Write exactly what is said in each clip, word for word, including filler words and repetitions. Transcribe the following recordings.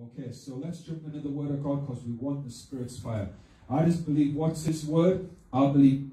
Okay, so let's jump into the Word of God because we want the Spirit's fire. I just believe, what's His Word? I believe,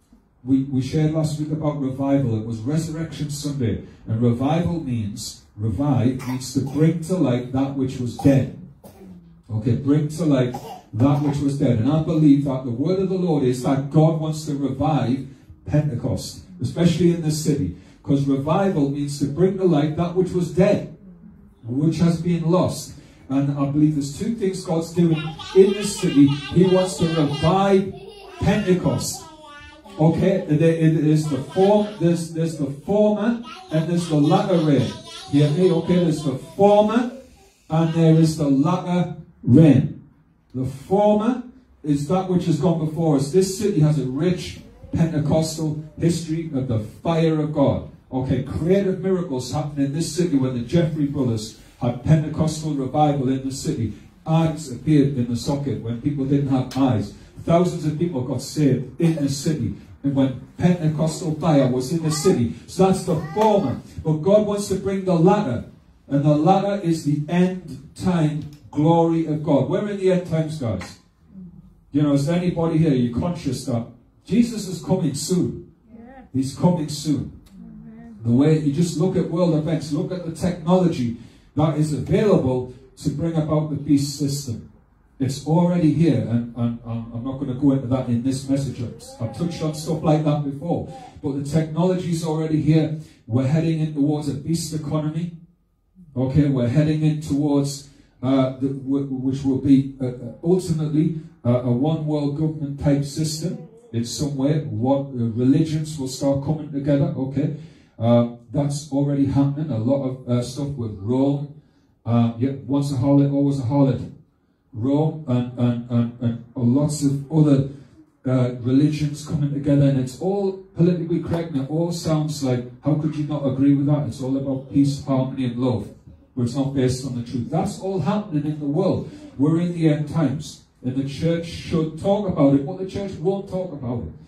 we, we shared last week about revival. It was Resurrection Sunday. And revival means, revive means to bring to light that which was dead. Okay, bring to light that which was dead. And I believe that the word of the Lord is that God wants to revive Pentecost, especially in this city. Because revival means to bring to light that which was dead, which has been lost. And I believe there's two things God's doing in this city. He wants to revive Pentecost. Okay, there is the form, there's, there's the former and there's the latter rain. Hear me? Okay, there's the former and there is the latter rain. The former is that which has gone before us. This city has a rich Pentecostal history of the fire of God. Okay, creative miracles happened in this city when the Jeffrey brothers had Pentecostal revival in the city. Eyes appeared in the socket when people didn't have eyes. Thousands of people got saved in the city. And when Pentecostal fire was in the city. So that's the former. But God wants to bring the latter. And the latter is the end time glory of God. We're in the end times, guys. You know, is there anybody here, you're conscious that Jesus is coming soon? Yeah. He's coming soon. Mm-hmm. The way you just look at world events, look at the technology that is available to bring about the beast system. It's already here, and, and, and I'm not going to go into that in this message. I've touched on stuff like that before. But the technology is already here. We're heading in towards a beast economy. Okay, we're heading in towards, uh, the, which will be uh, ultimately uh, a one world government type system. In some way, what uh, religions will start coming together. Okay, uh, that's already happening. A lot of uh, stuff with Rome. Uh, yeah, once a harlot, always a harlot. Rome and, and, and, and lots of other uh, religions coming together, and it's all politically correct, and it all sounds like, how could you not agree with that? It's all about peace, harmony and love, but it's not based on the truth. That's all happening in the world. We're in the end times, and the church should talk about it, but the church won't talk about it.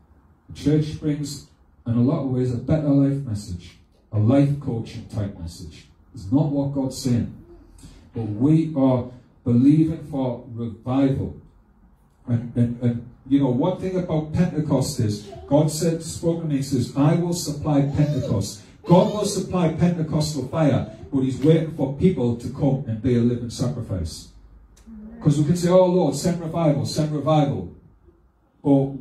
The church brings, in a lot of ways, a better life message, a life coaching type message. It's not what God's saying, but we are believing for revival. And, and, and you know, one thing about Pentecost is, God said, spoke to me, he says, I will supply Pentecost. God will supply Pentecostal fire, but he's waiting for people to come and be a living sacrifice. Because we can say, oh Lord, send revival, send revival. Or,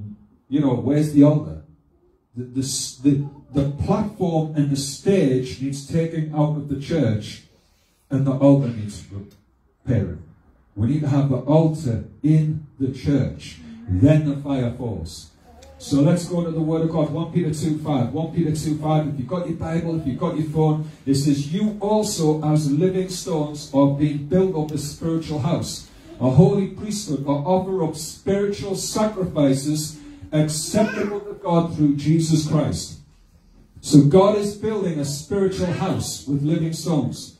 you know, where's the altar? The, the, the, the platform and the stage needs taking out of the church, and the altar needs repairing. We need to have the altar in the church. Then the fire falls. So let's go to the Word of God. First Peter two five. First Peter two five. If you've got your Bible, if you've got your phone, it says, you also as living stones are being built up a spiritual house, a holy priesthood, or offer up spiritual sacrifices acceptable to God through Jesus Christ. So God is building a spiritual house with living stones.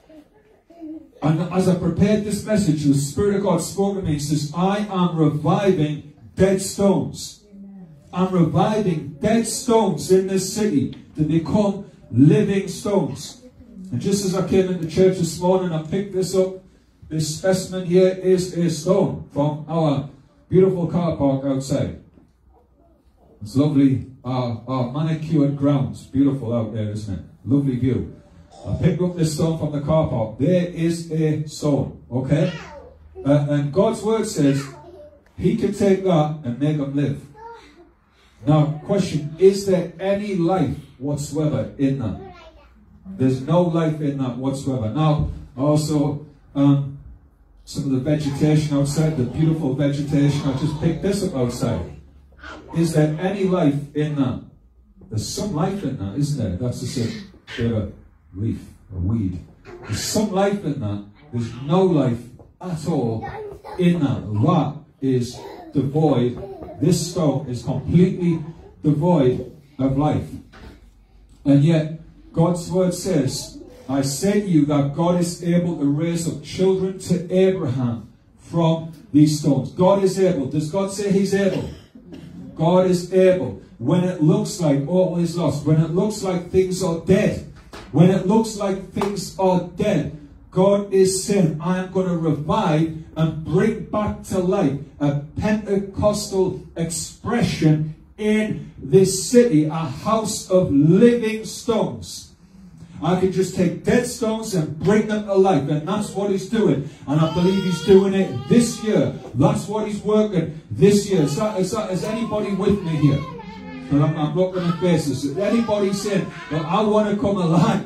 And as I prepared this message, the Spirit of God spoke to me. He says, I am reviving dead stones. I'm reviving dead stones in this city to become living stones. And just as I came into church this morning, I picked this up. This specimen here is a stone from our beautiful car park outside. It's lovely. Our, our manicured grounds. Beautiful out there, isn't it? Lovely view. I picked up this stone from the car park. There is a stone, okay? Uh, and God's word says he can take that and make them live. Now, question, is there any life whatsoever in that? There's no life in that whatsoever. Now, also, um, some of the vegetation outside, the beautiful vegetation, I just picked this up outside. Is there any life in that? There's some life in that, isn't there? That's just a bit of a leaf, a weed. There's some life in that. There's no life at all in that. That is devoid. This stone is completely devoid of life. And yet, God's word says, I say to you that God is able to raise up children to Abraham from these stones. God is able. Does God say he's able? God is able. When it looks like all is lost, when it looks like things are dead, when it looks like things are dead, God is saying, I am going to revive and bring back to life a Pentecostal expression in this city, a house of living stones. I can just take dead stones and bring them to life. And that's what he's doing. And I believe he's doing it this year. That's what he's working this year. Is, that, is, that, is anybody with me here? But I'm, I'm looking at faces. Is anybody saying, well, I want to come alive?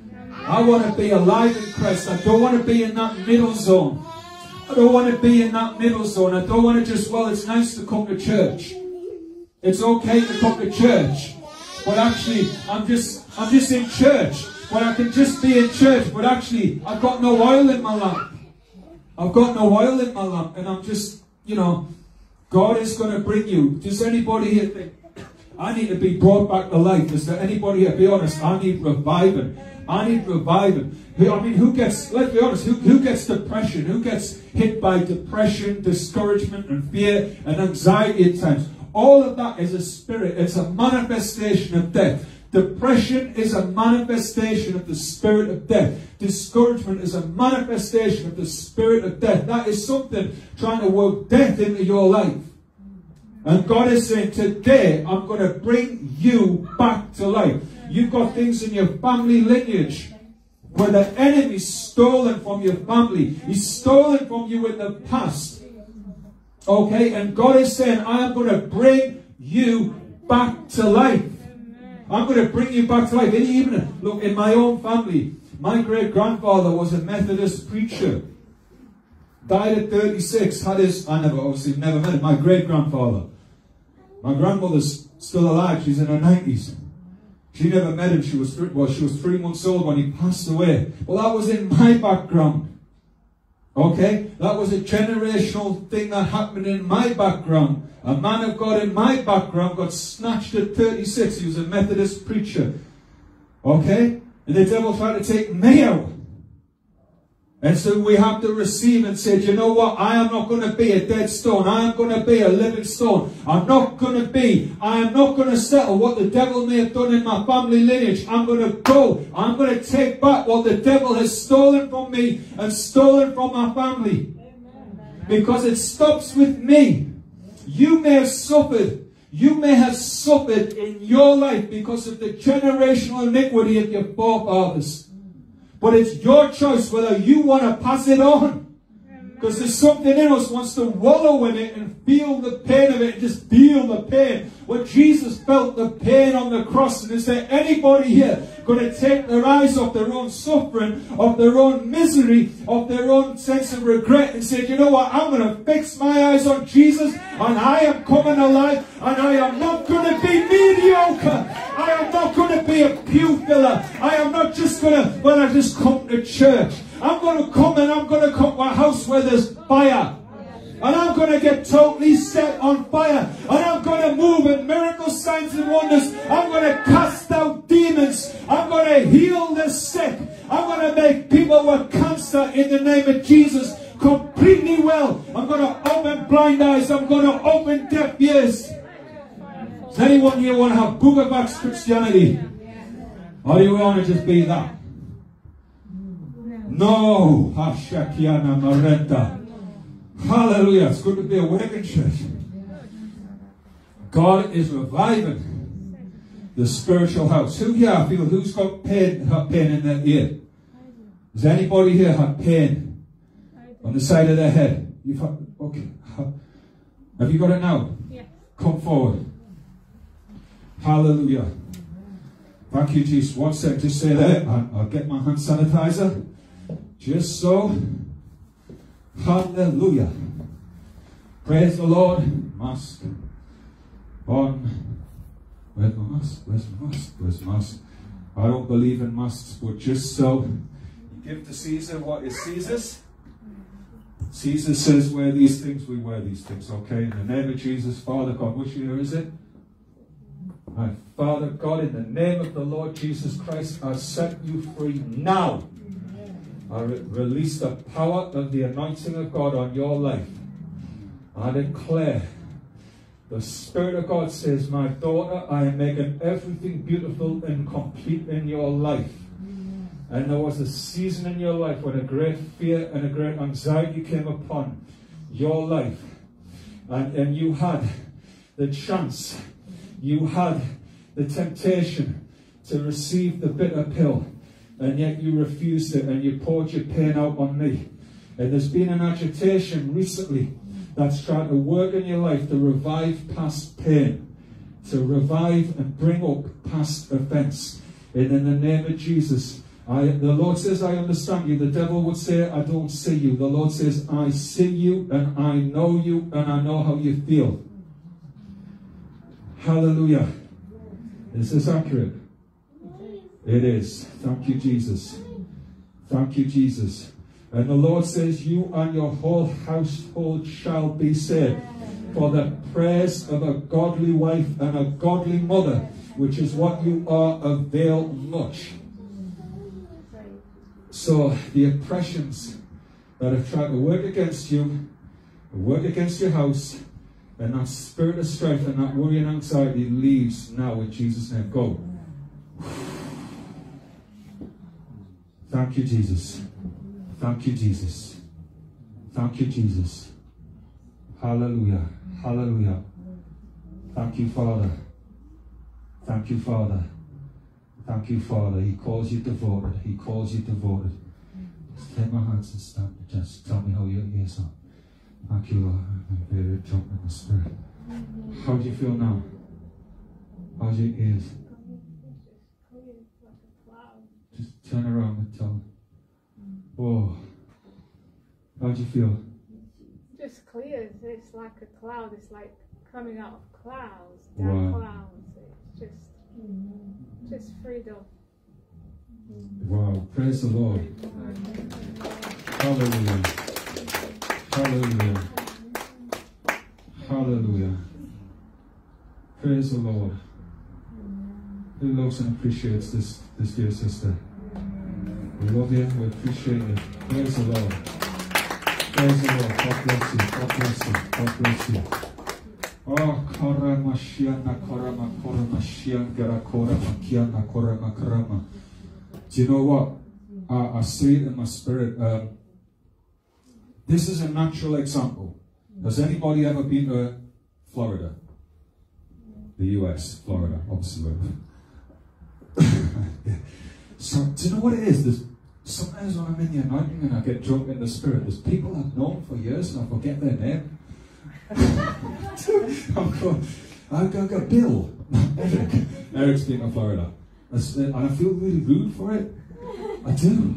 I want to be alive in Christ. I don't want to be in that middle zone. I don't want to be in that middle zone. I don't want to just, well, it's nice to come to church. It's okay to come to church. But actually, I'm just, I'm just in church. But I can just be in church, but actually, I've got no oil in my lamp. I've got no oil in my lamp, and I'm just, you know, God is going to bring you. Does anybody here think, I need to be brought back to life? Is there anybody here? Be honest, I need reviving. I need reviving. I mean, who gets, let's be honest, who, who gets depression? Who gets hit by depression, discouragement, and fear, and anxiety at times? All of that is a spirit. It's a manifestation of death. Depression is a manifestation of the spirit of death. Discouragement is a manifestation of the spirit of death. That is something trying to work death into your life. And God is saying, today I'm going to bring you back to life. You've got things in your family lineage where the enemy's stolen from your family. He's stolen from you in the past. Okay? And God is saying, I am going to bring you back to life. I'm going to bring you back to life. And even, look, in my own family, my great-grandfather was a Methodist preacher. Died at thirty-six. Had his, I never, obviously never met him, my great-grandfather. My grandmother's still alive. She's in her nineties. She never met him. She was, three, well, she was three months old when he passed away. Well, that was in my background. Okay? That was a generational thing that happened in my background. A man of God in my background got snatched at thirty-six. He was a Methodist preacher. Okay? And the devil tried to take me out. And so we have to receive and say, you know what? I am not going to be a dead stone. I am going to be a living stone. I'm not going to be, I am not going to settle what the devil may have done in my family lineage. I'm going to go. I'm going to take back what the devil has stolen from me and stolen from my family. Because it stops with me. You may have suffered. You may have suffered in your life because of the generational iniquity of your forefathers. But it's your choice whether you want to pass it on. Because there's something in us wants to wallow in it and feel the pain of it and just feel the pain. When Jesus felt the pain on the cross, and is there anybody here going to take their eyes off their own suffering, of their own misery, of their own sense of regret and say, you know what, I'm going to fix my eyes on Jesus and I am coming alive and I am not going to be mediocre. I am not going to be a pew filler. I am not just going to, well, I just come to church. I'm going to come and I'm going to come to a house where there's fire. And I'm going to get totally set on fire. And I'm going to move in miracles, signs and wonders. I'm going to cast out demons. I'm going to heal the sick. I'm going to make people with cancer in the name of Jesus completely well. I'm going to open blind eyes. I'm going to open deaf ears. Does anyone here want to have Boogerback's Christianity? Or do you want to just be that? No. Hashakiana Marenta. Hallelujah. It's good to be awake in church. God is reviving the spiritual house. Who here feel who's got pain, got pain in their ear? Does anybody here have pain on the side of their head? You've had, okay. Have you got it now? Yeah. Come forward. Hallelujah. Thank you, Jesus. One sec. Just say that. I'll get my hand sanitizer. Just so. Hallelujah. Praise the Lord. Mask on. Where's my mask? Where's my mask? Where's my mask? I don't believe in masks, but just so. Give to Caesar what is Caesar's. Caesar says, wear these things, we wear these things, okay? In the name of Jesus, Father God, which year is it? My Father God, in the name of the Lord Jesus Christ, I set you free now. I re release the power of the anointing of God on your life. I declare, the Spirit of God says, my daughter, I am making everything beautiful and complete in your life. And there was a season in your life when a great fear and a great anxiety came upon your life. And, and you had the chance, you had the temptation to receive the bitter pill. And yet you refused it and you poured your pain out on me. And there's been an agitation recently that's trying to work in your life to revive past pain, to revive and bring up past offense. And in the name of Jesus, I, the Lord says, I understand you. The devil would say, I don't see you. The Lord says, I see you and I know you and I know how you feel. Hallelujah. Is this accurate? It is. Thank you, Jesus. Thank you, Jesus. And the Lord says, you and your whole household shall be saved. For the prayers of a godly wife and a godly mother, which is what you are, avail much. So the oppressions that have tried to work against you, work against your house, and that spirit of strife and that worry and anxiety leaves now in Jesus' name. Go. Thank you, Jesus. Thank you, Jesus. Thank you, Jesus. Hallelujah. Hallelujah. Thank you, Father. Thank you, Father. Thank you, Father. He calls you devoted. He calls you devoted. Just take my hands and stand and just tell me how your ears are. Thank you, Lord. I'm very drunk in the spirit. How do you feel now? How's your ears? Just turn around and tell me. Oh. How do you feel? Just clears. It's like a cloud. It's like coming out of clouds. Dark Wow. clouds. It's just, just freedom. Wow. Praise the Lord. Hallelujah. Hallelujah. Hallelujah. Praise the Lord. Who loves and appreciates this, this dear sister? We love you. We appreciate you. Praise the Lord. Praise the Lord. God bless you. God bless you. God bless you. Oh, Karama Shiana Karama Korama Shiangara Korama Kiana Korama Karama. Do you know what? I, I see it in my spirit. Um, this is a natural example. Has anybody ever been to Florida? The U S, Florida, obviously. Yeah. So, do you know what it is? There's, sometimes when I'm in the anointing and I get drunk in the spirit, there's people I've known for years and I forget their name. I'm going, I've got, got Bill, Eric. Eric's been in Florida. And I feel really rude for it. I do.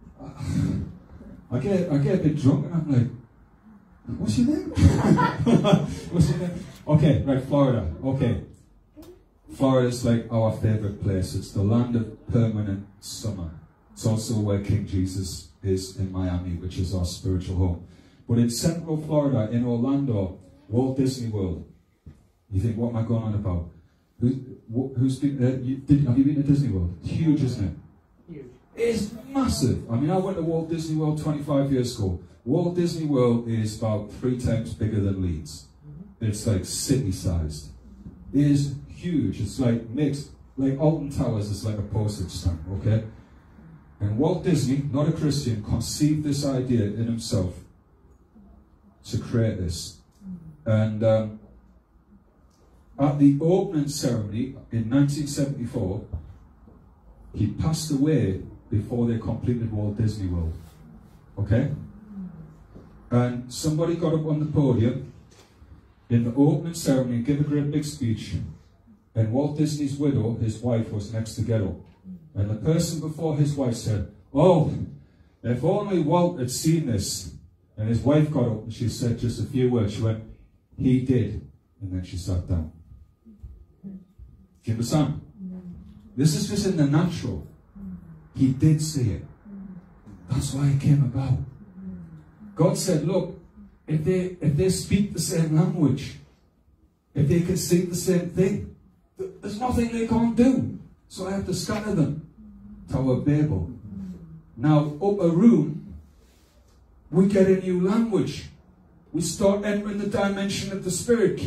I get, I get a bit drunk and I'm like, what's your name? What's your name? Okay, right, Florida. Okay. Florida's like our favorite place. It's the land of permanent summer. It's also where King Jesus is in Miami, which is our spiritual home. But in Central Florida, in Orlando, Walt Disney World. You think, what am I going on about? Who, who's been, uh, you, did, have you been to Disney World? It's huge, isn't it? Huge. It's massive. I mean, I went to Walt Disney World twenty-five years ago. Walt Disney World is about three times bigger than Leeds. It's like city-sized. It is huge. It's like mixed, like Alton Towers is like a postage stamp, okay? And Walt Disney, not a Christian, conceived this idea in himself to create this. And um, at the opening ceremony in nineteen seventy-four, he passed away before they completed Walt Disney World, okay? And somebody got up on the podium in the opening ceremony and gave a great big speech. And Walt Disney's widow, his wife, was next to get up. And the person before his wife said, oh, if only Walt had seen this. And his wife got up and she said just a few words. She went, he did. And then she sat down. Do you understand? This is just in the natural. He did see it. That's why it came about. God said, look, if they, if they speak the same language, if they can see the same thing, there's nothing they can't do. So I have to scatter them. Tower of Babel. Now, up a room, we get a new language. We start entering the dimension of the Spirit.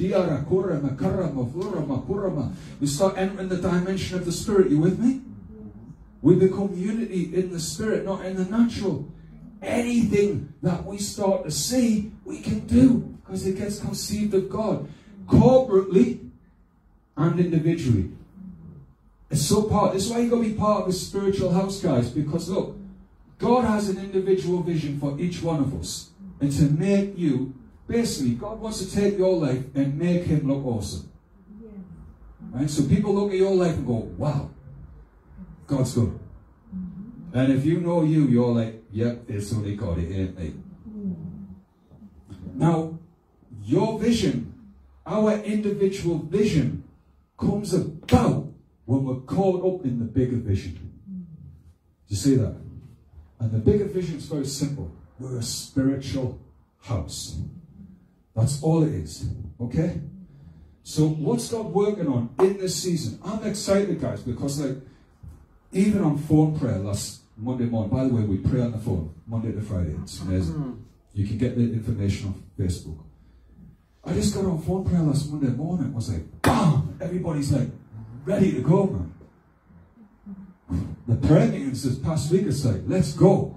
We start entering the dimension of the Spirit. You with me? We become unity in the spirit, not in the natural. Anything that we start to see, we can do, because it gets conceived of God, corporately and individually. It's so part. This is why you got to be part of a spiritual house, guys, because look, God has an individual vision for each one of us, and to make you, basically, God wants to take your life and make him look awesome. Right? So people look at your life and go, wow, God's good. And if you know you, you're like, yep, it's only God, it ain't me. Now, your vision, our individual vision, comes about when we're caught up in the bigger vision. Do you see that? And the bigger vision is very simple. We're a spiritual house. That's all it is. Okay? So what's God working on in this season? I'm excited, guys, because like, even on phone prayer last Monday morning, by the way, we pray on the phone, Monday to Friday. It's amazing. You can get the information on Facebook. I just got on phone prayer last Monday morning. It was like, bam! Everybody's like, ready to go, man. The prayer meetings this past week is like, let's go.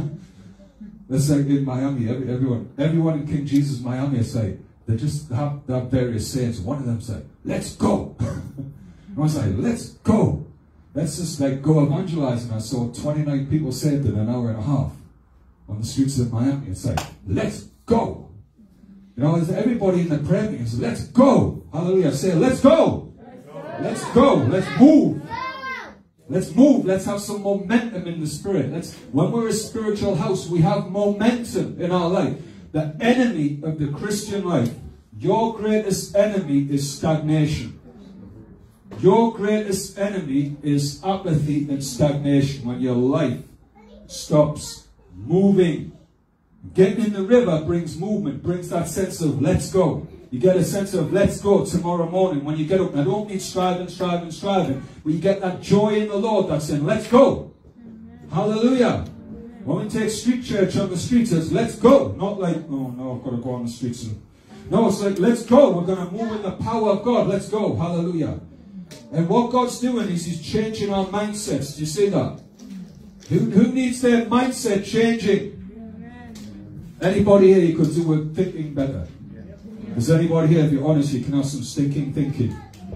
That's like in Miami, every, everyone, everyone in King Jesus Miami is like, they just have, they have various sayings. One of them say, let's go. I was like, let's go. Let's just like go evangelizing. I saw twenty-nine people saved in an hour and a half on the streets of Miami. It's like, let's go. You know, everybody in the prayer meetings, let's go. Hallelujah. Say, let's go. Let's go. Let's move. Let's move. Let's have some momentum in the spirit. Let's, when we're a spiritual house, we have momentum in our life. The enemy of the Christian life, your greatest enemy is stagnation. Your greatest enemy is apathy and stagnation. When your life stops moving. Getting in the river brings movement, brings that sense of let's go. You get a sense of let's go tomorrow morning when you get up. And I don't mean striving, striving, striving. But you get that joy in the Lord that's saying, let's go. Amen. Hallelujah. Amen. When we take street church on the streets, it's let's go. Not like, oh no, I've got to go on the streets. And... No, it's like, let's go. We're going to move in the power of God. Let's go. Hallelujah. And what God's doing is he's changing our mindsets. Do you see that? Who, who needs their mindset changing? Anybody here, you could do with thinking better. Does anybody here, if you're honest, you can have some stinking thinking?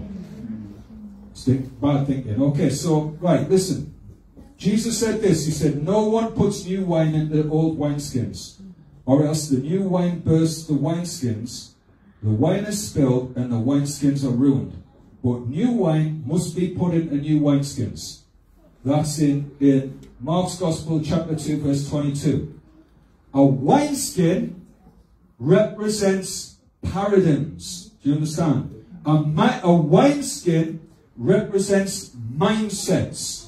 Stink, bad thinking. Okay, so, right, listen. Jesus said this. He said, no one puts new wine in the old wineskins, or else the new wine bursts the wineskins. The wine is spilled, and the wineskins are ruined. But new wine must be put in new wineskins. That's in, in Mark's Gospel, chapter two, verse twenty-two. A wineskin represents paradigms. Do you understand? A, a wineskin represents mindsets.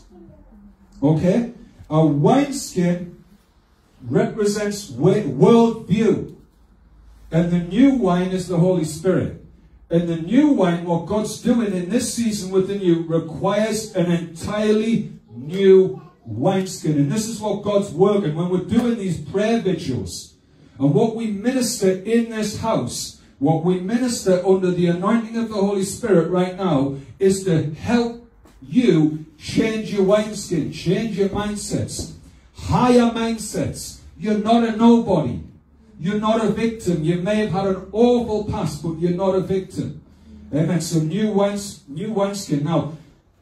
Okay? A wineskin represents worldview. And the new wine is the Holy Spirit. And the new wine, what God's doing in this season with the new, requires an entirely new wineskin. And this is what God's working when we're doing these prayer vigils. And what we minister in this house, what we minister under the anointing of the Holy Spirit right now, is to help you change your wineskin, change your mindsets, higher mindsets. You're not a nobody. You're not a victim. You may have had an awful past, but you're not a victim. Amen. So new wines, new wineskin. Now,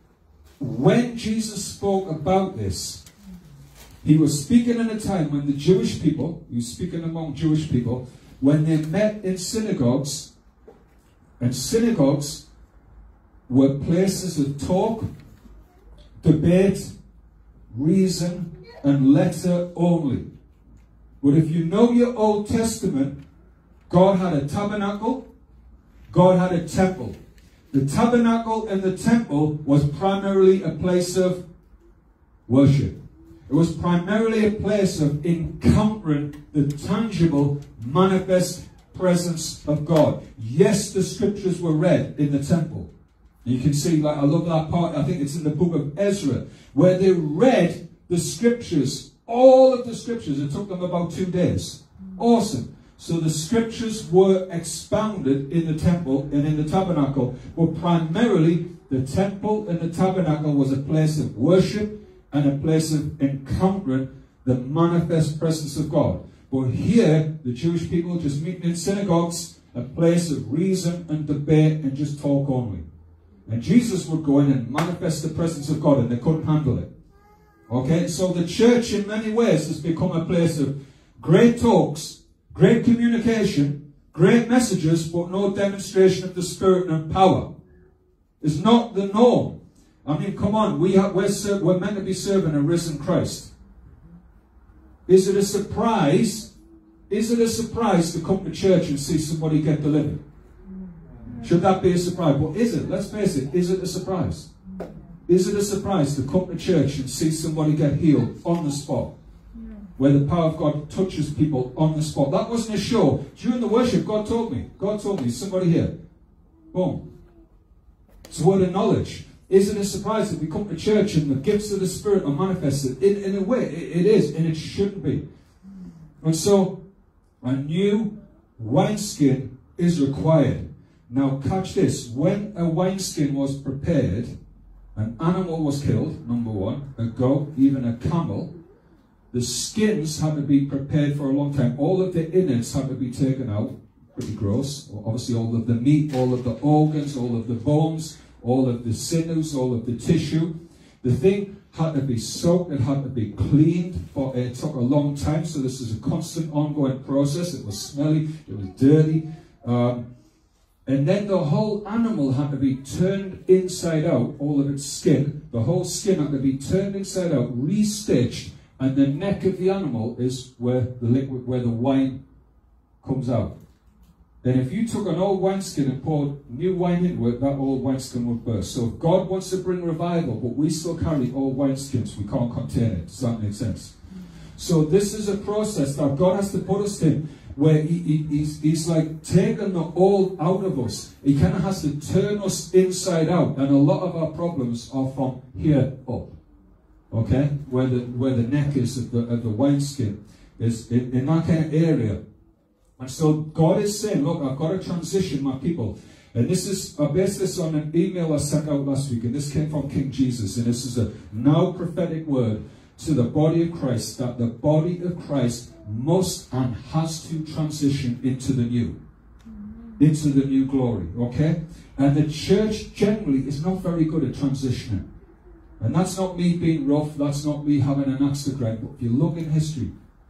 when Jesus spoke about this, he was speaking in a time when the Jewish people, he was speaking among Jewish people, when they met in synagogues, and synagogues were places of talk, debate, reason, and letter only. But if you know your Old Testament, God had a tabernacle, God had a temple. The tabernacle and the temple was primarily a place of worship. It was primarily a place of encountering the tangible, manifest presence of God. Yes, the scriptures were read in the temple. You can see, like, I love that part, I think it's in the book of Ezra, where they read the scriptures, all of the scriptures. It took them about two days. Awesome. So the scriptures were expounded in the temple and in the tabernacle, but primarily the temple and the tabernacle was a place of worship and a place of encountering the manifest presence of God. But here, the Jewish people just meeting in synagogues, a place of reason and debate and just talk only. And Jesus would go in and manifest the presence of God, and they couldn't handle it. Okay, so the church in many ways has become a place of great talks, great communication, great messages, but no demonstration of the Spirit and power. It's not the norm. I mean, come on, we have, we're, we're meant to be serving a risen Christ. Is it a surprise? Is it a surprise to come to church and see somebody get delivered? Should that be a surprise? But is it? Let's face it. Is it a surprise? Is it a surprise to come to church and see somebody get healed on the spot? Where the power of God touches people on the spot. That wasn't a show. During the worship, God told me. God told me. Somebody here. Boom. It's a word of knowledge. Is it a surprise that we come to church and the gifts of the Spirit are manifested? In, in a way, it, it is, and it shouldn't be. And so, a new wineskin is required. Now, catch this. When a wineskin was prepared, an animal was killed, number one, a goat, even a camel. The skins had to be prepared for a long time. All of the innards had to be taken out. Pretty gross. Obviously, all of the meat, all of the organs, all of the bones, all of the sinews, all of the tissue. The thing had to be soaked, it had to be cleaned, but it took a long time, so this is a constant ongoing process. It was smelly, it was dirty. Um, and then the whole animal had to be turned inside out, all of its skin. The whole skin had to be turned inside out, restitched, and the neck of the animal is where the liquid, where the wine comes out. Then if you took an old wineskin and poured new wine into it, that old wineskin would burst. So if God wants to bring revival, but we still carry old wineskins, we can't contain it. Does that make sense? So this is a process that God has to put us in, where he, he, he's, he's like taking the old out of us. He kind of has to turn us inside out. And a lot of our problems are from here up. Okay? Where the, where the neck is of the, of the wineskin. Is in, in that kind of area. And so God is saying, look, I've got to transition my people. And this is, I based this on an email I sent out last week, and this came from King Jesus. And this is a now prophetic word to the body of Christ, that the body of Christ must and has to transition into the new. Into the new glory, okay? And the church generally is not very good at transitioning. And that's not me being rough, that's not me having an axe to grind. But if you look in history,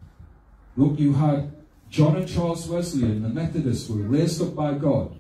look, you had John and Charles Wesley and the Methodists were raised up by God.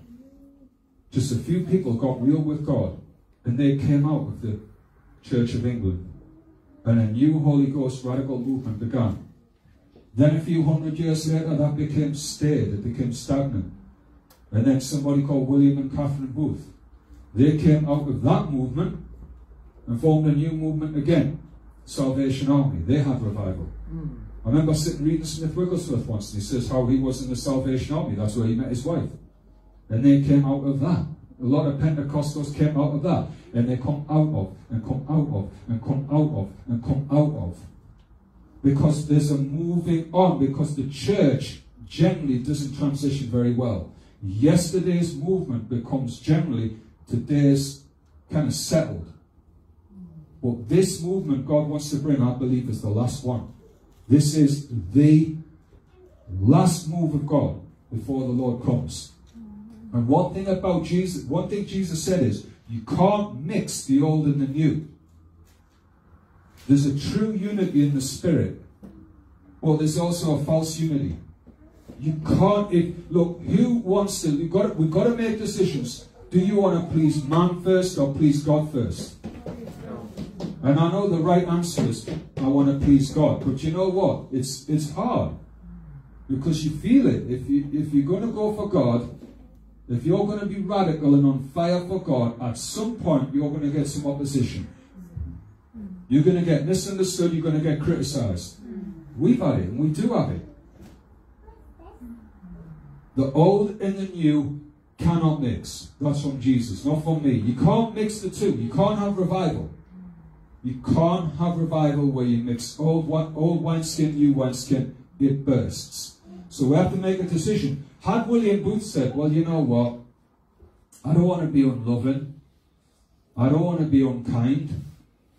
Just a few people got real with God, and they came out of the Church of England. And a new Holy Ghost radical movement began. Then a few hundred years later, that became staid, it became stagnant. And then somebody called William and Catherine Booth, they came out of that movement and formed a new movement again, Salvation Army. They had revival. Mm. I remember sitting reading Smith Wigglesworth once, and he says how he was in the Salvation Army. That's where he met his wife. And they came out of that. A lot of Pentecostals came out of that. And they come out of, and come out of, and come out of, and come out of. Because there's a moving on, because the church generally doesn't transition very well. Yesterday's movement becomes generally today's kind of settled. But this movement God wants to bring, I believe, is the last one. This is the last move of God before the Lord comes. And one thing about Jesus, one thing Jesus said is, you can't mix the old and the new. There's a true unity in the Spirit, but there's also a false unity. You can't, if, look, who wants to, we've got, we've got to make decisions. Do you want to please man first or please God first? And I know the right answer is, I want to please God. But you know what? It's it's hard. Because you feel it. If, you, if you're going to go for God, if you're going to be radical and on fire for God, at some point you're going to get some opposition. You're going to get misunderstood. You're going to get criticized. We've had it, and we do have it. The old and the new cannot mix. That's from Jesus, not from me. You can't mix the two. You can't have revival. You can't have revival where you mix old, old wineskin, new wineskin. It bursts. So we have to make a decision. Had William Booth said, well, you know what? I don't want to be unloving. I don't want to be unkind.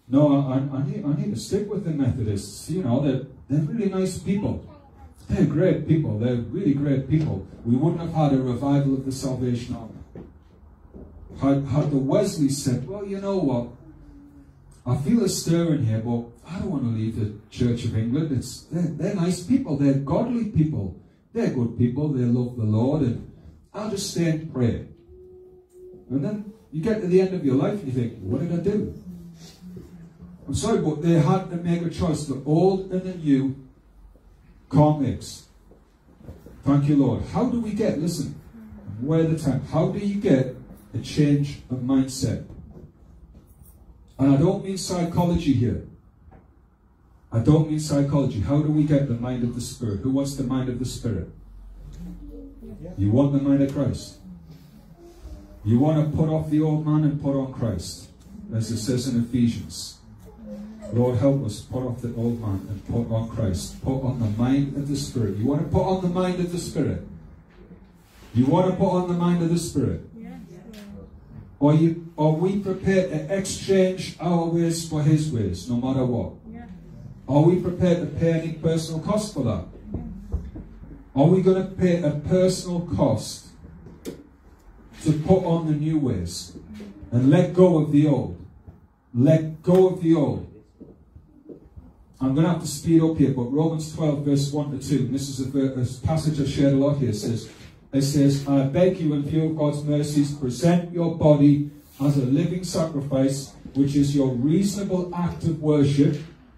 No, I, I, need, I need to stick with the Methodists. You know, they're, they're really nice people. They're great people. They're really great people. We wouldn't have had a revival of the Salvation Army. Had, had the Wesleys said, well, you know what? I feel a stir in here, but I don't want to leave the Church of England. It's, they're, they're nice people. They're godly people. They're good people. They love the Lord. And I'll just stay and pray. And then you get to the end of your life and you think, what did I do? I'm sorry, but they had to make a choice. The old and the new can't mix. Thank you, Lord. How do we get, listen, we're the time. How do you get a change of mindset? And I don't mean psychology here. I don't mean psychology. How do we get the mind of the Spirit? Who wants the mind of the Spirit? You want the mind of Christ. You want to put off the old man and put on Christ, as it says in Ephesians. Lord, help us put off the old man and put on Christ. Put on the mind of the Spirit. You want to put on the mind of the Spirit? You want to put on the mind of the Spirit? Or you, are we prepared to exchange our ways for His ways, no matter what? Are we prepared to pay any personal cost for that? Are we going to pay a personal cost to put on the new ways and let go of the old? Let go of the old. I'm going to have to speed up here, but Romans twelve, verse one to two, and this is a, a passage I shared a lot here, it says, it says, I beg you in view of God's mercies, present your body as a living sacrifice, which is your reasonable act of worship,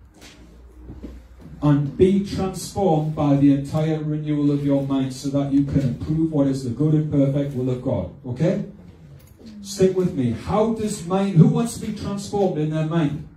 and be transformed by the entire renewal of your mind so that you can approve what is the good and perfect will of God. Okay? Stick with me. How does mind, who wants to be transformed in their mind?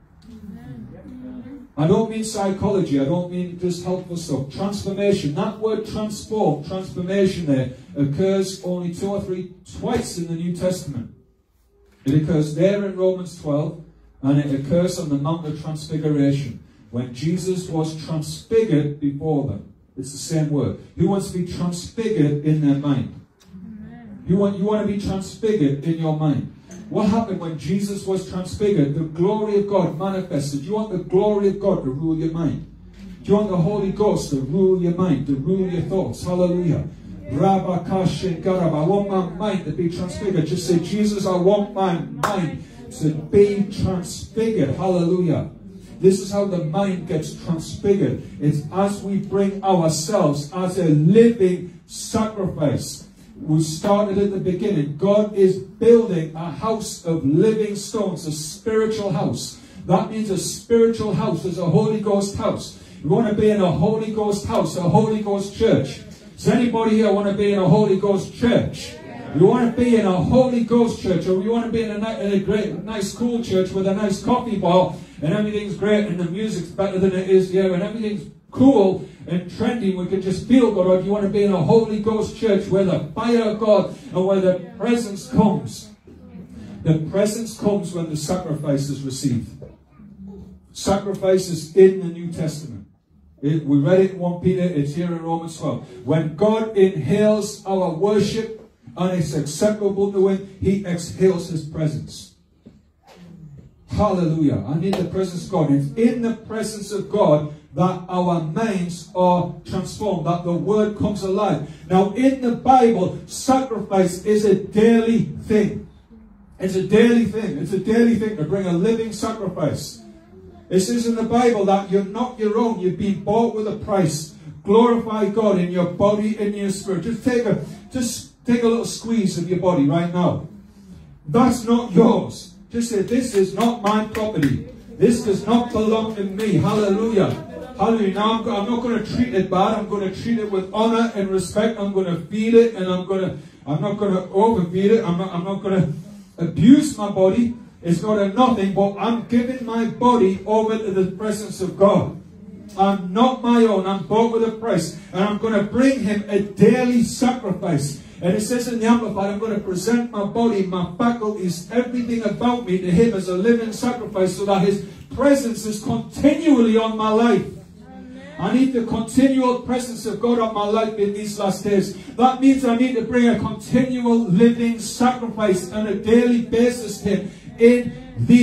I don't mean psychology. I don't mean just helpful stuff. Transformation. That word transform, transformation there, occurs only two or three, twice in the New Testament. It occurs there in Romans twelve, and it occurs on the Mount of Transfiguration, when Jesus was transfigured before them. It's the same word. Who wants to be transfigured in their mind? You want, you want to be transfigured in your mind. What happened when Jesus was transfigured? The glory of God manifested. You want the glory of God to rule your mind? Do you want the Holy Ghost to rule your mind, to rule your thoughts? Hallelujah. I want my mind to be transfigured. Just say, Jesus, I want my mind to be transfigured. Hallelujah. This is how the mind gets transfigured. It's as we bring ourselves as a living sacrifice. We started at the beginning. God is building a house of living stones, a spiritual house. That means a spiritual house is a Holy Ghost house. You want to be in a Holy Ghost house, a Holy Ghost church. Does anybody here want to be in a Holy Ghost church? You want to be in a Holy Ghost church, or you want to be in a, in a great, nice, cool church with a nice coffee bar, and everything's great, and the music's better than it is here, and everything's cool and trendy, we can just feel good. Or do you want to be in a Holy Ghost church where the fire of God and where the presence comes? The presence comes when the sacrifice is received. Sacrifices in the New Testament. It, we read it in First Peter, it's here in Romans twelve. When God inhales our worship and it's acceptable to Him, He exhales His presence. Hallelujah. I need the presence of God. It's in the presence of God that our minds are transformed, that the Word comes alive. Now, in the Bible, sacrifice is a daily thing. It's a daily thing. It's a daily thing to bring a living sacrifice. It says in the Bible that you're not your own. You've been bought with a price. Glorify God in your body and your spirit. Just take a, just take a little squeeze of your body right now. That's not yours. Just say, this is not my property. This does not belong to me. Hallelujah. Hallelujah. Now I'm, I'm not going to treat it bad. I'm going to treat it with honor and respect. I'm going to feed it, and I'm going to, I'm not going to overfeed it. I'm not, I'm not going to abuse my body. It's not a nothing, but I'm giving my body over to the presence of God. I'm not my own. I'm bought with a price, and I'm going to bring Him a daily sacrifice. And it says in the Amplified, I'm going to present my body, my faculties, everything about me to Him as a living sacrifice, so that His presence is continually on my life. I need the continual presence of God on my life in these last days. That means I need to bring a continual living sacrifice on a daily basis to Him in these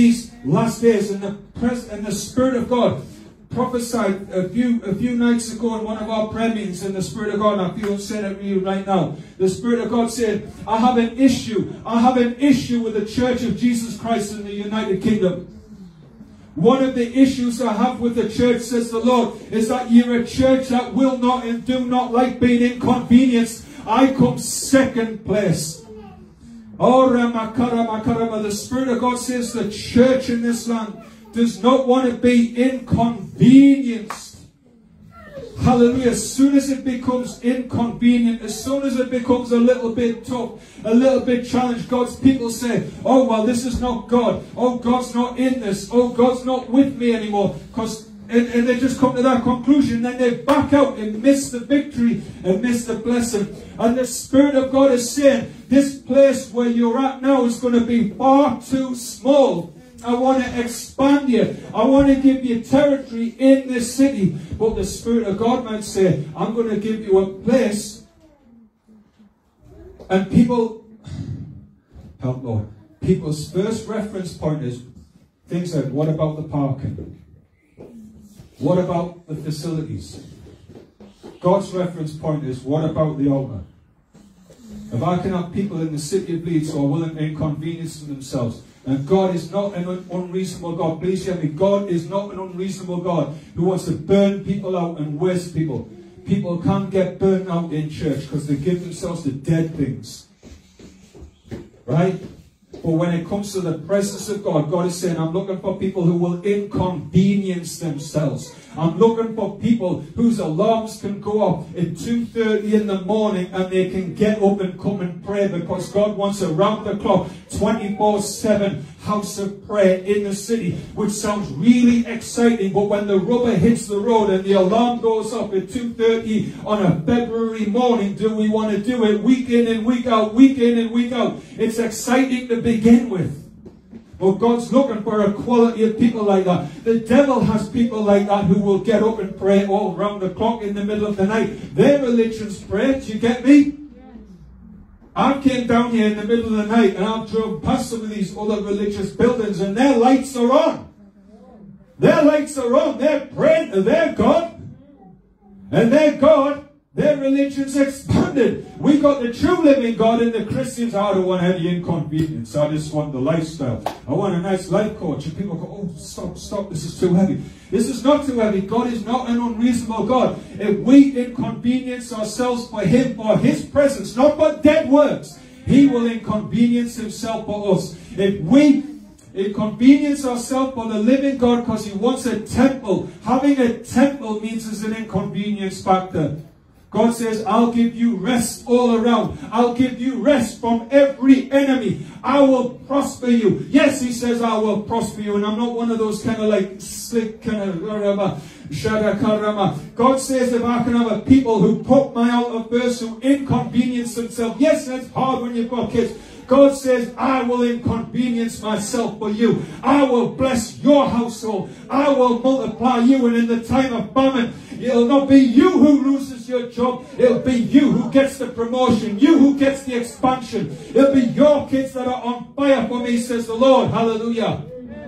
last days, and the pres and the Spirit of God prophesied a few a few nights ago in one of our prayer meetings, and the Spirit of God, and I feel saying it to you right now. The Spirit of God said, I have an issue. I have an issue with the Church of Jesus Christ in the United Kingdom. One of the issues I have with the church, says the Lord, is that you're a church that will not and do not like being inconvenienced. I come second place. Oh, Ramakaramakarama, the Spirit of God says the church in this land does not want to be inconvenienced. Hallelujah. As soon as it becomes inconvenient, as soon as it becomes a little bit tough, a little bit challenged, God's people say, oh, well, this is not God. Oh, God's not in this. Oh, God's not with me anymore. Because and, and they just come to that conclusion. Then they back out and miss the victory and miss the blessing. And the Spirit of God is saying, this place where you're at now is going to be far too small. I want to expand you. I want to give you territory in this city. But the Spirit of God might say, I'm going to give you a place. And people, help Lord, people's first reference point is things like, what about the parking? What about the facilities? God's reference point is, what about the altar? If I can have people in the city of Leeds who are willing to inconvenience themselves, and God is not an un unreasonable God. Please hear me. God is not an unreasonable God who wants to burn people out and waste people. People can't get burned out in church because they give themselves to dead things. Right? But when it comes to the presence of God, God is saying, I'm looking for people who will inconvenience themselves. I'm looking for people whose alarms can go off at two thirty in the morning and they can get up and come and pray, because God wants a round-the-clock, twenty-four seven house of prayer in the city, which sounds really exciting. But when the rubber hits the road and the alarm goes off at two thirty on a February morning, do we want to do it week in and week out, week in and week out? It's exciting to begin with. But God's looking for a quality of people like that. The devil has people like that who will get up and pray all round the clock in the middle of the night. Their religion's prayer, do you get me? I came down here in the middle of the night and I drove past some of these other religious buildings and their lights are on. Their lights are on. They're praying to their God. And their God, their religion's expanded. We got the true living God, and the Christians, I don't want any inconvenience. I just want the lifestyle. I want a nice life coach. And people go, oh, stop, stop, this is too heavy. This is not too heavy. God is not an unreasonable God. If we inconvenience ourselves for Him, for His presence, not for dead works, He will inconvenience Himself for us. If we inconvenience ourselves for the living God because He wants a temple, having a temple means there's an inconvenience factor. God says, I'll give you rest all around. I'll give you rest from every enemy. I will prosper you. Yes, He says, I will prosper you. And I'm not one of those kind of like slick kind of shadakarama. God says, if I can have a people who put my altar first, who inconvenience themselves. Yes, that's hard when you've got kids. God says, I will inconvenience myself for you. I will bless your household. I will multiply you. And in the time of famine, it'll not be you who loses your job. It'll be you who gets the promotion. You who gets the expansion. It'll be your kids that are on fire for me, says the Lord. Hallelujah.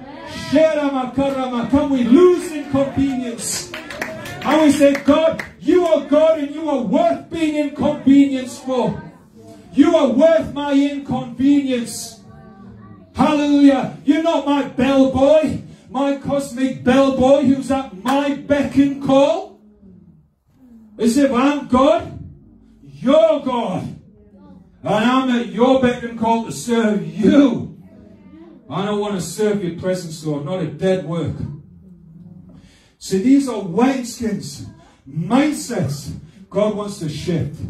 Can we lose inconvenience? And we say, God, you are God and you are worth being inconvenienced for. You are worth my inconvenience. Hallelujah. You're not my bellboy, my cosmic bellboy who's at my beck and call. As if I'm God, you're God. And I'm at your beck and call to serve you. I don't want to serve your presence, Lord, not a dead work. See, these are wineskins, mindsets God wants to shift.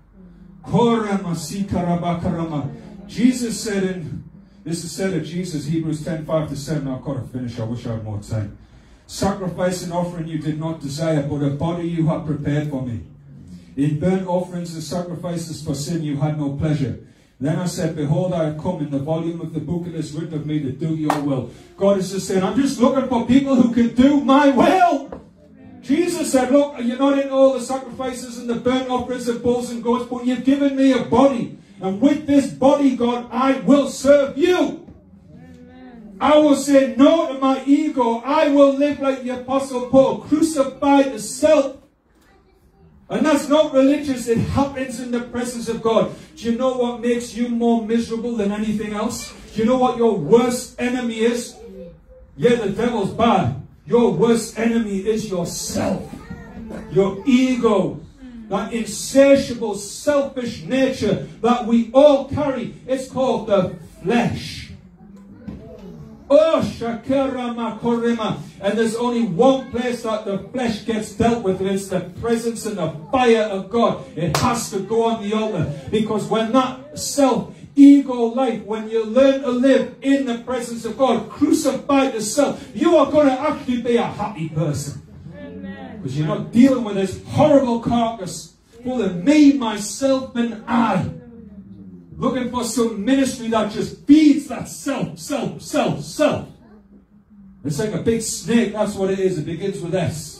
Jesus said in, this is said of Jesus, Hebrews ten, five to seven. I've got to finish, I wish I had more time. Sacrifice and offering you did not desire, but a body you have prepared for me. In burnt offerings and sacrifices for sin you had no pleasure. Then I said, behold, I have come. In the volume of the book it is written of me to do your will. God is just saying, I'm just looking for people who can do my will. Jesus said, look, you're not in all the sacrifices and the burnt offerings of bulls and goats, but you've given me a body. And with this body, God, I will serve you. Amen. I will say no to my ego. I will live like the Apostle Paul, crucified to self. And that's not religious. It happens in the presence of God. Do you know what makes you more miserable than anything else? Do you know what your worst enemy is? Yeah, the devil's bad. Your worst enemy is yourself. Your ego. That insatiable, selfish nature that we all carry. It's called the flesh. Oh, Shakara Makorema. And there's only one place that the flesh gets dealt with, and it's the presence and the fire of God. It has to go on the altar. Because when that self-ego life, when you learn to live in the presence of God, crucified to self, you are going to actually be a happy person. Because you're not dealing with this horrible carcass full of me, myself, and I. Looking for some ministry that just feeds that self, self, self, self. It's like a big snake. That's what it is. It begins with S.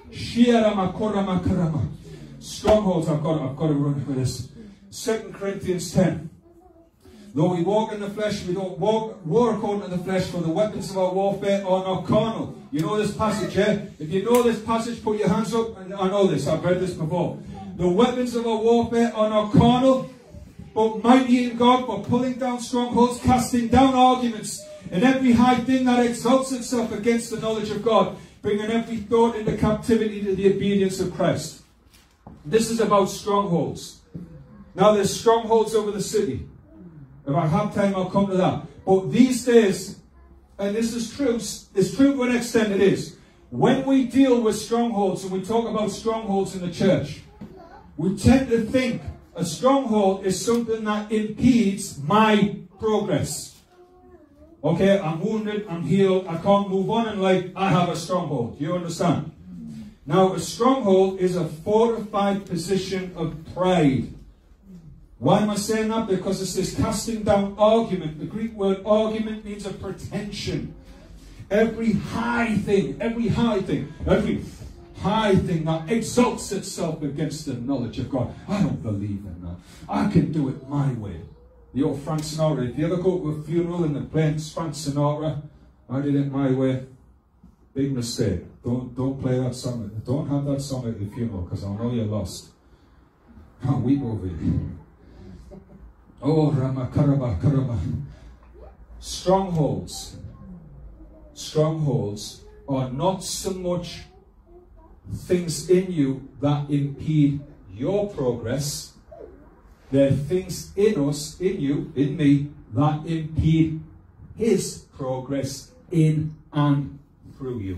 Strongholds. I've got, I've got to run with this. Second Corinthians ten. Though we walk in the flesh, we don't walk, war according to the flesh, for the weapons of our warfare are not carnal. You know this passage, yeah? If you know this passage, put your hands up. And I know this. I've read this before. The weapons of our warfare are not carnal, but mighty in God for pulling down strongholds, casting down arguments, and every high thing that exalts itself against the knowledge of God, bringing every thought into captivity to the obedience of Christ. This is about strongholds. Now there's strongholds over the city. If I have time, I'll come to that. But these days, and this is true, it's true to an extent it is, when we deal with strongholds and we talk about strongholds in the church, we tend to think a stronghold is something that impedes my progress. Okay, I'm wounded, I'm healed, I can't move on in life, I have a stronghold. Do you understand? Now, a stronghold is a fortified position of pride. Why am I saying that? Because it says casting down argument. The Greek word argument means a pretension. Every high thing, every high thing, every high thing that exalts itself against the knowledge of God. I don't believe in that. I can do it my way. The old Frank Sinatra. If you ever go to a funeral and they're playing Frank Sinatra, I did it my way. Big mistake. Don't don't play that song. Don't have that song at your funeral, because I know you're lost. Can't weep over it. Oh, Rama Karaba Karaba. Strongholds. Strongholds are not so much things in you that impede your progress. There are things in us, in you, in me, that impede his progress in and through you.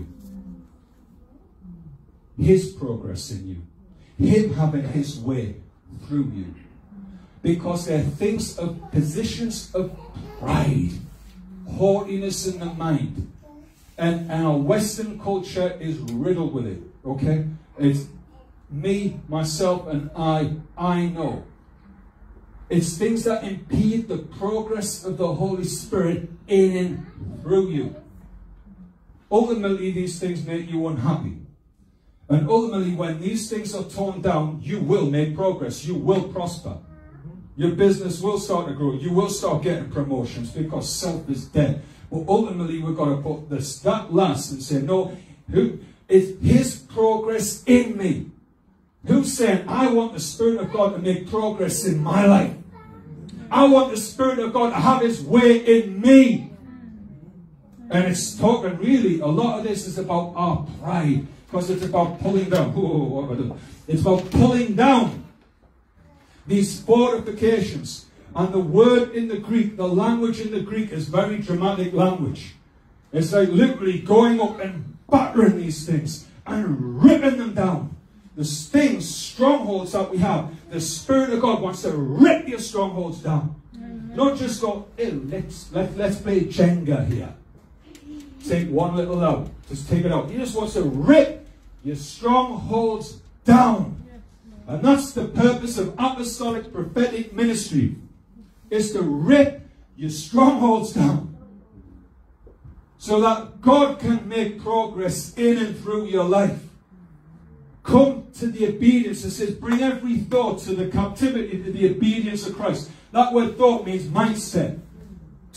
His progress in you. Him having his way through you. Because there are things of positions of pride, haughtiness in the mind. And our Western culture is riddled with it. Okay? It's me, myself, and I, I know. It's things that impede the progress of the Holy Spirit in and through you. Ultimately, these things make you unhappy. And ultimately, when these things are torn down, you will make progress. You will prosper. Your business will start to grow. You will start getting promotions because self is dead. But ultimately, we've got to put this, that last and say, no, who, it's his progress in me. Who's saying, I want the Spirit of God to make progress in my life. I want the Spirit of God to have his way in me. And it's talking really, a lot of this is about our pride. Because it's about pulling down. Whoa, what am I doing? It's about pulling down these fortifications. And the word in the Greek, the language in the Greek is very dramatic language. It's like literally going up and battering these things and ripping them down. The things, strongholds that we have, the Spirit of God wants to rip your strongholds down. Mm-hmm. Not just go, hey, let's, let, let's play Jenga here. Take one little out. Just take it out. He just wants to rip your strongholds down. And that's the purpose of apostolic prophetic ministry. Is to rip your strongholds down. So that God can make progress in and through your life. Come to the obedience. It says, bring every thought to the captivity, to the obedience of Christ. That word thought means mindset.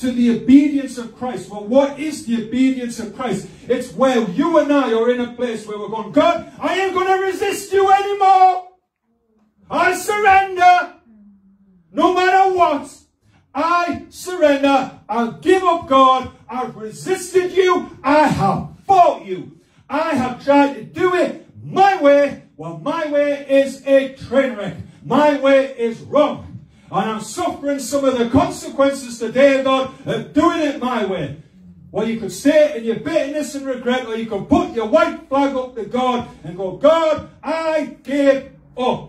to the obedience of Christ. Well, what is the obedience of Christ? It's where you and I are in a place where we're going, God, I ain't going to resist you anymore. I surrender. No matter what, I surrender. I'll give up, God. I've resisted you. I have fought you. I have tried to do it my way. Well, my way is a train wreck. My way is wrong. And I'm suffering some of the consequences today, God, of doing it my way. Well, you could stay in your bitterness and regret, or you could put your white flag up to God and go, God, I give up.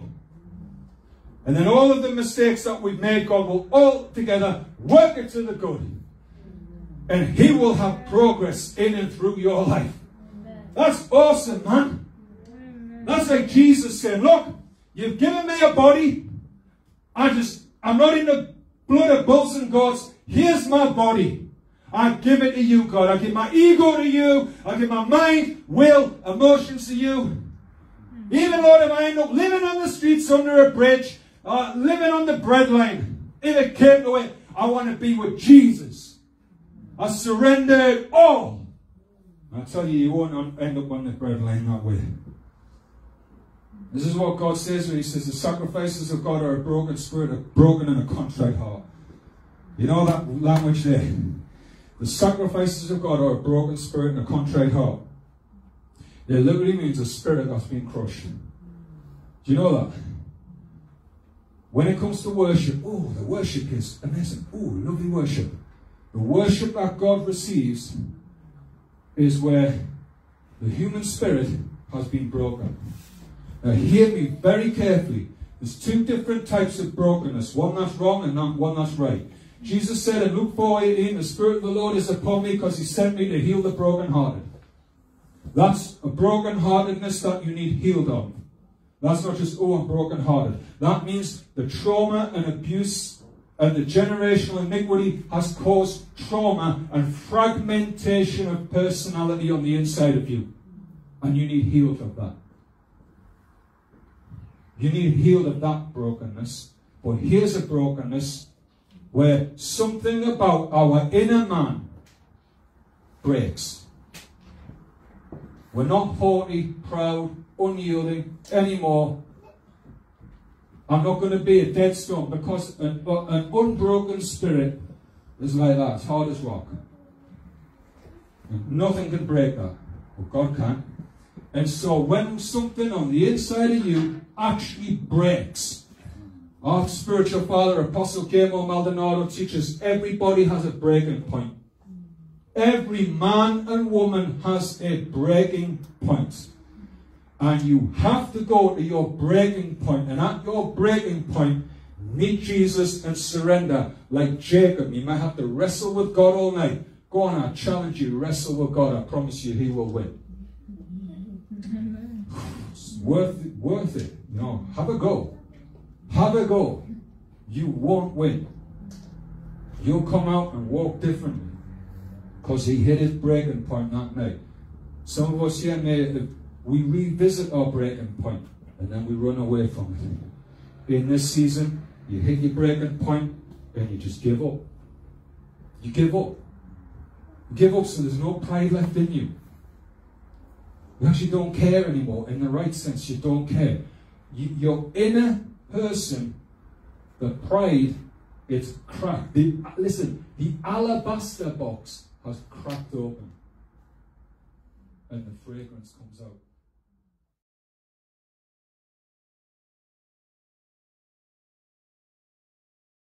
And then all of the mistakes that we've made, God will all together work it to the good. And He will have progress in and through your life. That's awesome, man. That's like Jesus saying, look, you've given me a body. I just, I'm not in the blood of bulls and goats. Here's my body. I give it to you, God. I give my ego to you. I give my mind, will, emotions to you. Even, Lord, if I end up living on the streets under a bridge, uh, living on the breadline, if it came to it, I want to be with Jesus. I surrender it all. I tell you, you won't end up on the breadline that way. This is what God says when He says the sacrifices of God are a broken spirit, a broken and a contrite heart. You know that language there? The sacrifices of God are a broken spirit and a contrite heart. It literally means a spirit that's been crushed. Do you know that? When it comes to worship, oh, the worship is amazing. Oh, lovely worship. The worship that God receives is where the human spirit has been broken. Now hear me very carefully. There's two different types of brokenness. One that's wrong and one that's right. Jesus said in Luke four eighteen, the Spirit of the Lord is upon me because He sent me to heal the brokenhearted. That's a brokenheartedness that you need healed of. That's not just, oh, I'm brokenhearted. That means the trauma and abuse and the generational iniquity has caused trauma and fragmentation of personality on the inside of you. And you need healed of that. You need healed of that brokenness. But here's a brokenness where something about our inner man breaks. We're not haughty, proud, unyielding anymore. I'm not going to be a dead stone, because an, an unbroken spirit is like that. It's hard as rock. Nothing can break that. But God can. And so when something on the inside of you actually breaks, our spiritual father, Apostle Guillermo Maldonado, teaches everybody has a breaking point. Every man and woman has a breaking point. And you have to go to your breaking point. And at your breaking point, meet Jesus and surrender. Like Jacob, you might have to wrestle with God all night. Go on, I challenge you, wrestle with God. I promise you, He will win. It's worth it, worth it. You know, have a go. Have a go. You won't win. You'll come out and walk differently. Because He hit His breaking point that night. Some of us here may, we revisit our breaking point and then we run away from it. In this season, you hit your breaking point and you just give up. You give up. You give up so there's no pride left in you. You actually don't care anymore. In the right sense, you don't care. You, your inner person, the pride, it's cracked. The, listen, the alabaster box has cracked open and the fragrance comes out.